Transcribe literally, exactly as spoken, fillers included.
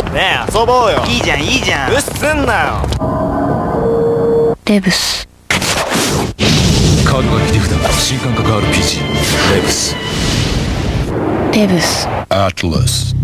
ねえ遊ぼうよ。 いいじゃんいいじゃん。 うっすんなよ。 レブス。 カードが切り札。新感覚 アールピージー レブス。 レブス。 アトラス。